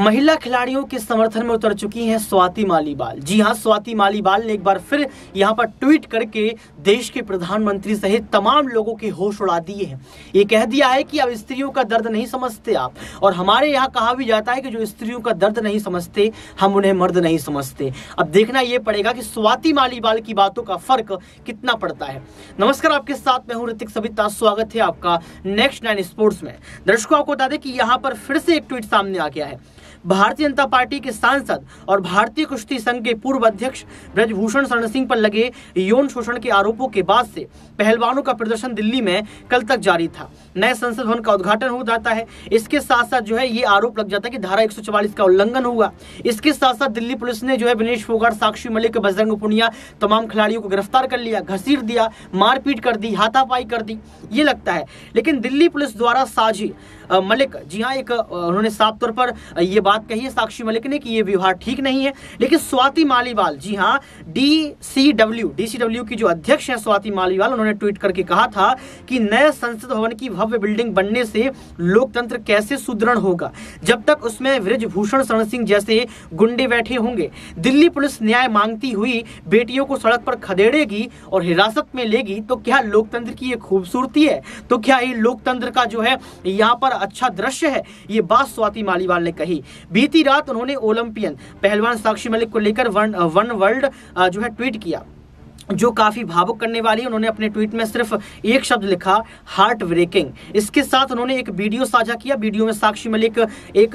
महिला खिलाड़ियों के समर्थन में उतर चुकी हैं स्वाति मालीवाल। जी हां, स्वाति मालीवाल ने एक बार फिर यहां पर ट्वीट करके देश के प्रधानमंत्री सहित तमाम लोगों के होश उड़ा दिए हैं। ये कह दिया है कि अब स्त्रियों का दर्द नहीं समझते आप, और हमारे यहाँ कहा भी जाता है कि जो स्त्रियों का दर्द नहीं समझते हम उन्हें मर्द नहीं समझते। अब देखना यह पड़ेगा कि स्वाति मालीवाल की बातों का फर्क कितना पड़ता है। नमस्कार, आपके साथ मैं हूं ऋतिक सविता। स्वागत है आपका नेक्स्ट 9 स्पोर्ट्स में। दर्शकों, आपको बता दें कि यहाँ पर फिर से एक ट्वीट सामने आ गया है। भारतीय जनता पार्टी के सांसद और भारतीय कुश्ती संघ के पूर्व अध्यक्ष ब्रजभूषण शरण सिंह पर लगे यौन शोषण के आरोपों के बाद से पहलवानों का प्रदर्शन दिल्ली में कल तक जारी था। नए संसद भवन का उद्घाटन हो जाता है। इसके साथ साथ जो है ये आरोप लग जाता है कि धारा 144 का उल्लंघन हुआ। इसके साथ साथ दिल्ली पुलिस ने जो है विनेश फोगाट, साक्षी मलिक, बजरंग पुनिया तमाम खिलाड़ियों को गिरफ्तार कर लिया, घसीट दिया, मारपीट कर दी, हाथापाई कर दी, ये लगता है। लेकिन दिल्ली पुलिस द्वारा साझी मलिक, जी हाँ, एक उन्होंने साफ तौर पर ये बात कही है साक्षी मलिक ने कि ये व्यवहार ठीक नहीं है। लेकिन स्वाति मालीवाल, जी हाँ, डीसीडब्ल्यू की जो अध्यक्ष है स्वाति मालीवाल, उन्होंने ट्वीट करके कहा था कि नए संसद भवन की भव्य बिल्डिंग बनने से लोकतंत्र कैसे सुदृढ़ होगा जब तक उसमें ब्रजभूषण शरण सिंह जैसे गुंडे बैठे होंगे। दिल्ली पुलिस न्याय मांगती हुई बेटियों को सड़क पर खदेड़ेगी और हिरासत में लेगी तो क्या लोकतंत्र की ये खूबसूरती है? तो क्या ये लोकतंत्र का जो है यहाँ पर अच्छा दृश्य है? ये बात स्वाति मालीवाल ने कही। बीती रात उन्होंने ओलंपियन पहलवान साक्षी मलिक को लेकर वन वर्ल्ड जो है ट्वीट किया, जो काफी भावुक करने वाली है। उन्होंने अपने ट्वीट में सिर्फ एक शब्द लिखा, हार्ट ब्रेकिंग। इसके साथ उन्होंने एक वीडियो साझा किया। वीडियो में साक्षी मलिक एक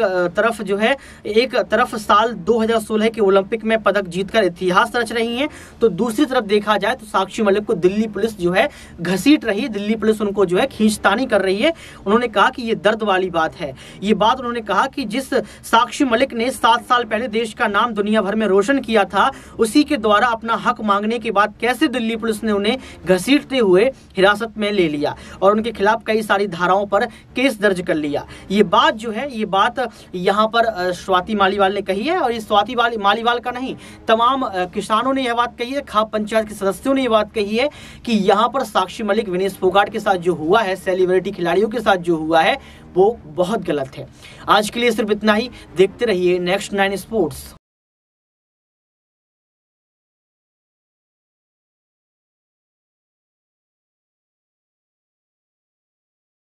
तरफ साल 2016 के ओलंपिक में पदक जीतकर इतिहास रच रही हैं, तो दूसरी तरफ देखा जाए तो साक्षी मलिक को दिल्ली पुलिस जो है घसीट रही है, दिल्ली पुलिस उनको जो है खींचतानी कर रही है। उन्होंने कहा कि ये दर्द वाली बात है। ये बात उन्होंने कहा कि जिस साक्षी मलिक ने 7 साल पहले देश का नाम दुनिया भर में रोशन किया था, उसी के द्वारा अपना हक मांगने के बाद कैसे दिल्ली पुलिस ने उन्हें घसीटते हुए हिरासत में ले लिया और उनके खिलाफ कई सारी धाराओं पर केस दर्ज कर लिया। ये बात जो है, ये बात यहाँ पर स्वाति मालीवाल ने कही है। और ये स्वाति मालीवाल का नहीं, तमाम किसानों ने यह बात कही है, खाप पंचायत के सदस्यों ने यह बात कही है कि यहाँ पर साक्षी मलिक, विनेश फोगाट के साथ जो हुआ है, सेलिब्रिटी खिलाड़ियों के साथ जो हुआ है, वो बहुत गलत है। आज के लिए सिर्फ इतना ही। देखते रहिए नेक्स्ट 9 स्पोर्ट्स।